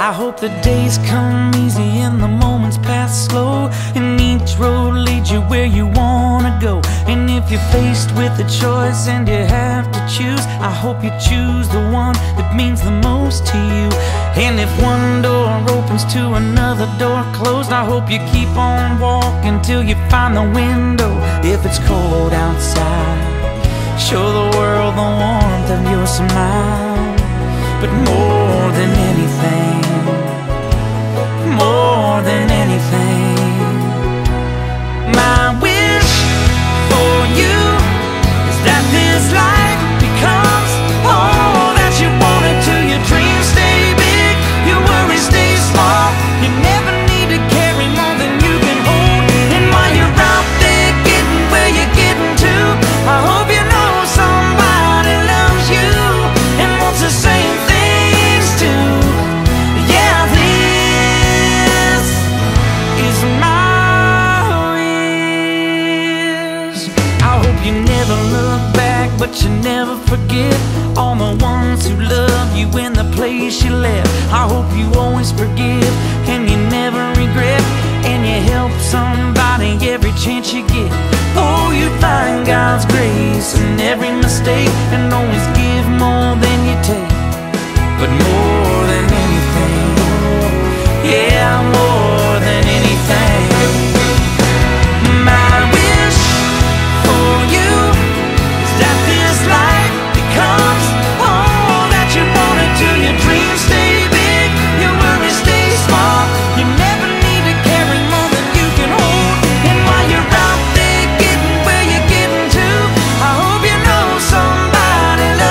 I hope the days come easy and the moments pass slow, and each road leads you where you wanna go. And if you're faced with a choice and you have to choose, I hope you choose the one that means the most to you. And if one door opens to another door closed, I hope you keep on walking till you find the window. If it's cold outside, show the world the warmth of your smile. But more than anything, more than anything, my wish for you is that this life becomes all that you want it to. Your dreams stay big, your worries stay small. You never need to carry more than you can hold. And while you're out there getting where you're getting to, I hope you know somebody loves you and wants the same things too. Yeah, this is my wish. I hope you never look back, but you never forget all the ones who love you in the place you left. I hope you always forgive and you never regret, and you help somebody every chance you get. Oh, you find God's grace in every mistake, and always give more than you take. But more than anything, yeah, more than anything, my wish for you is that this life becomes all that you want it to. Your dreams stay big, your worries stay small. You never need to carry more than you can hold. And while you're out there getting where you're getting to, I hope you know somebody loves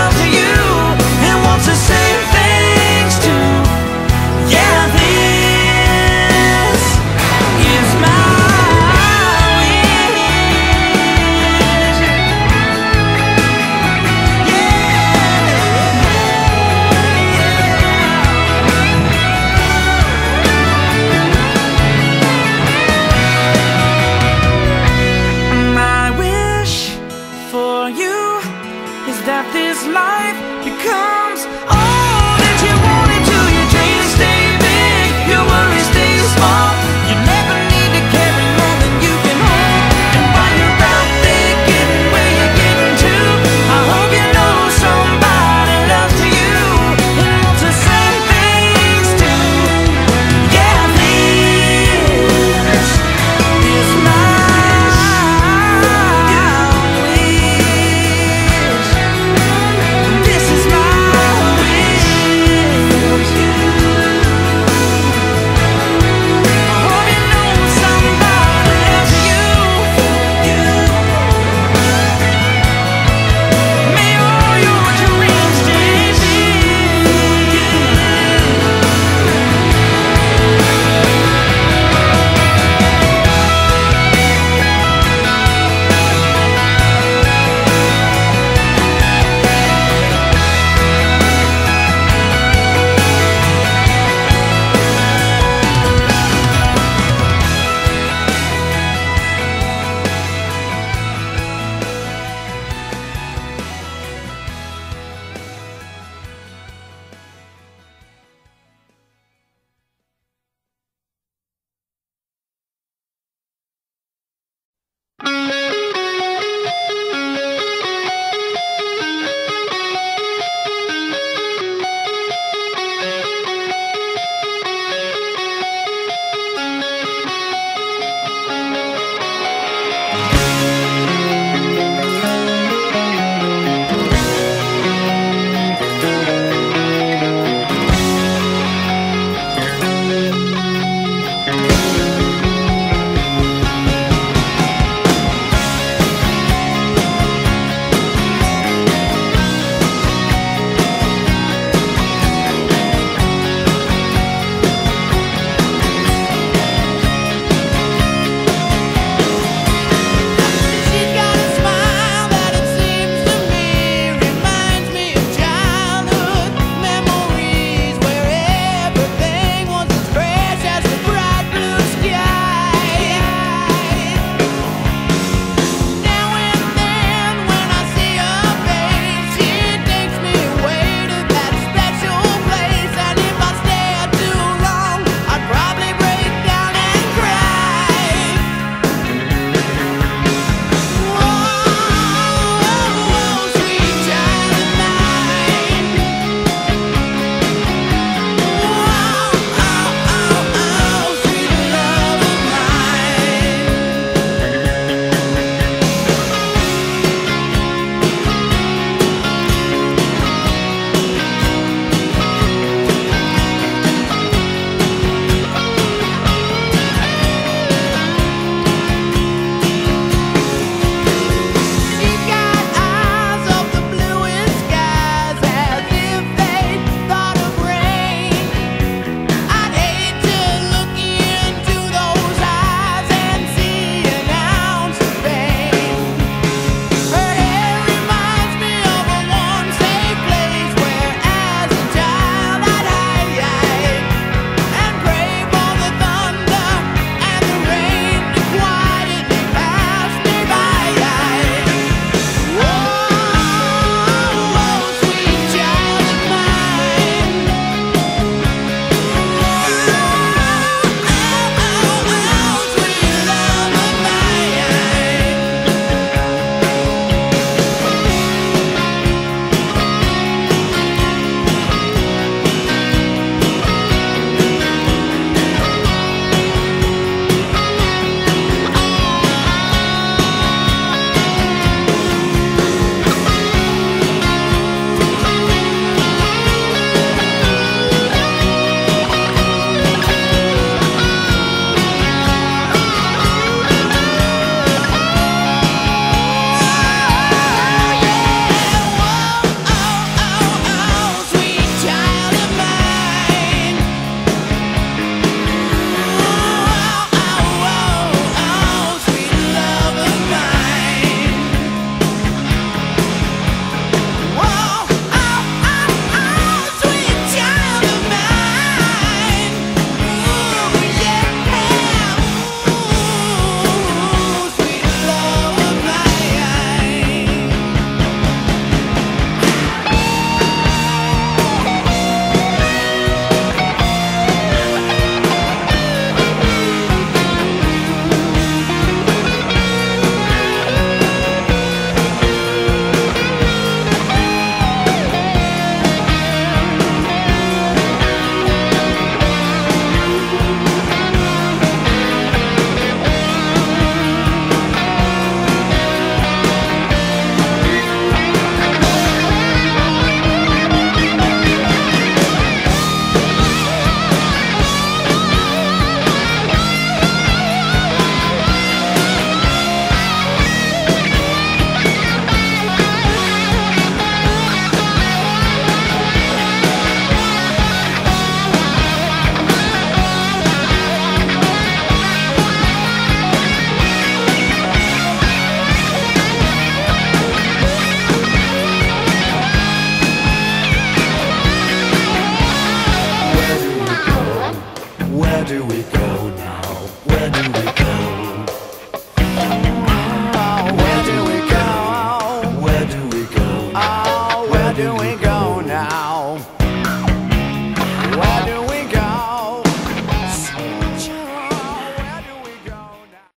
do we